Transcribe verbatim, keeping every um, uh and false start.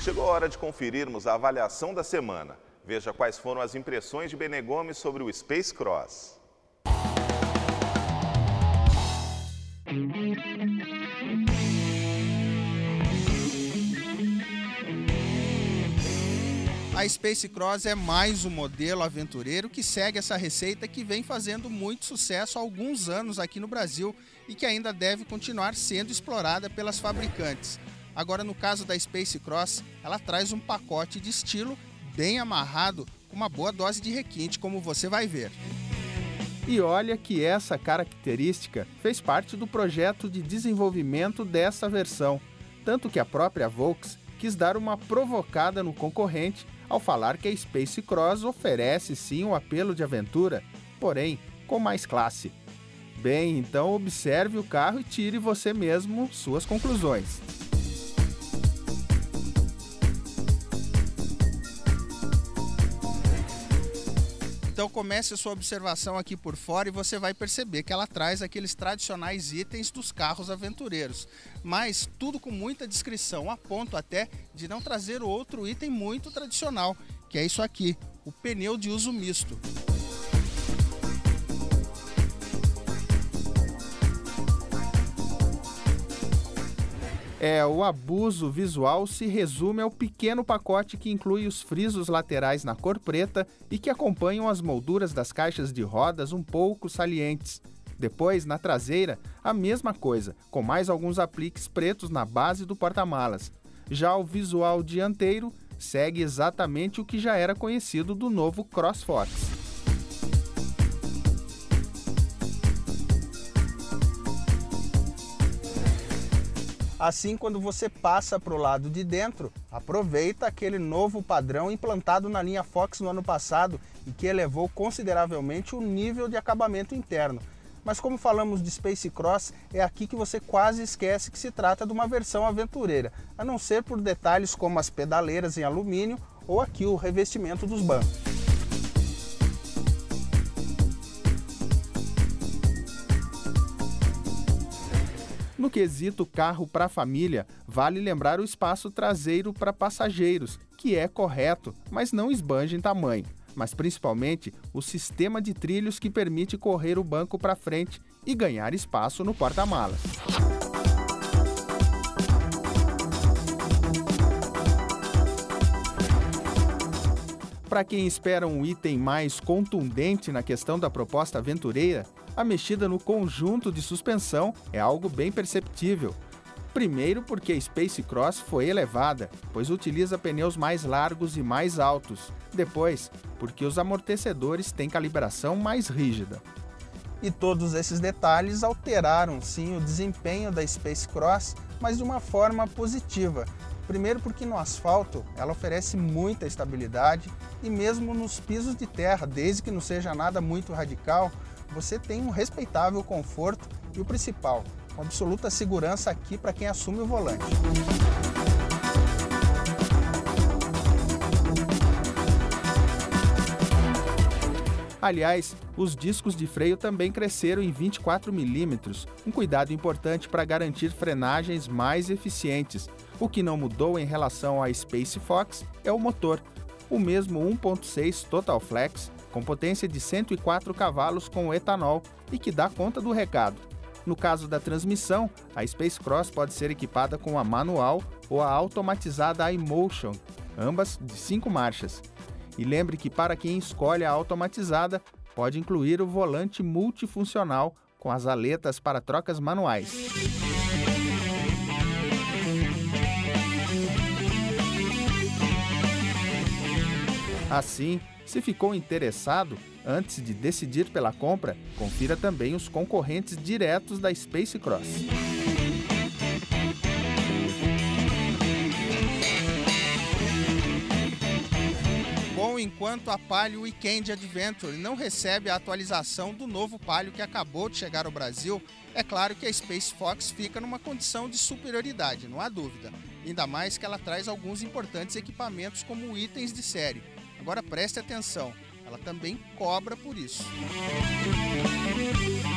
Chegou a hora de conferirmos a avaliação da semana. Veja quais foram as impressões de Benê Gomes sobre o Space Cross. A Space Cross é mais um modelo aventureiro que segue essa receita que vem fazendo muito sucesso há alguns anos aqui no Brasil e que ainda deve continuar sendo explorada pelas fabricantes. Agora, no caso da Space Cross, ela traz um pacote de estilo bem amarrado, com uma boa dose de requinte, como você vai ver. E olha que essa característica fez parte do projeto de desenvolvimento dessa versão, tanto que a própria Volks quis dar uma provocada no concorrente ao falar que a Space Cross oferece sim um apelo de aventura, porém com mais classe. Bem, então observe o carro e tire você mesmo suas conclusões. Então comece a sua observação aqui por fora e você vai perceber que ela traz aqueles tradicionais itens dos carros aventureiros, mas tudo com muita discrição, a ponto até de não trazer outro item muito tradicional, que é isso aqui, o pneu de uso misto. É, o abuso visual se resume ao pequeno pacote que inclui os frisos laterais na cor preta e que acompanham as molduras das caixas de rodas um pouco salientes. Depois, na traseira, a mesma coisa, com mais alguns apliques pretos na base do porta-malas. Já o visual dianteiro segue exatamente o que já era conhecido do novo CrossFox. Assim, quando você passa para o lado de dentro, aproveita aquele novo padrão implantado na linha Fox no ano passado e que elevou consideravelmente o nível de acabamento interno. Mas como falamos de Space Cross, é aqui que você quase esquece que se trata de uma versão aventureira, a não ser por detalhes como as pedaleiras em alumínio ou aqui o revestimento dos bancos. No quesito carro para família, vale lembrar o espaço traseiro para passageiros, que é correto, mas não esbanja em tamanho, mas principalmente o sistema de trilhos que permite correr o banco para frente e ganhar espaço no porta-malas. Para quem espera um item mais contundente na questão da proposta aventureira, a mexida no conjunto de suspensão é algo bem perceptível. Primeiro porque a Space Cross foi elevada, pois utiliza pneus mais largos e mais altos. Depois, porque os amortecedores têm calibração mais rígida. E todos esses detalhes alteraram sim o desempenho da Space Cross, mas de uma forma positiva. Primeiro porque no asfalto ela oferece muita estabilidade e mesmo nos pisos de terra, desde que não seja nada muito radical, você tem um respeitável conforto e o principal, com absoluta segurança aqui para quem assume o volante. Aliás, os discos de freio também cresceram em vinte e quatro milímetros, um cuidado importante para garantir frenagens mais eficientes. O que não mudou em relação à Space Fox é o motor, o mesmo um ponto seis Total Flex, com potência de cento e quatro cavalos com etanol e que dá conta do recado. No caso da transmissão, a Space Cross pode ser equipada com a manual ou a automatizada iMotion, ambas de cinco marchas. E lembre que para quem escolhe a automatizada, pode incluir o volante multifuncional com as aletas para trocas manuais. Assim, se ficou interessado, antes de decidir pela compra, confira também os concorrentes diretos da Space Cross. Bom, enquanto a Palio Weekend Adventure não recebe a atualização do novo Palio que acabou de chegar ao Brasil, é claro que a Space Fox fica numa condição de superioridade, não há dúvida. Ainda mais que ela traz alguns importantes equipamentos como itens de série. Agora preste atenção, ela também cobra por isso.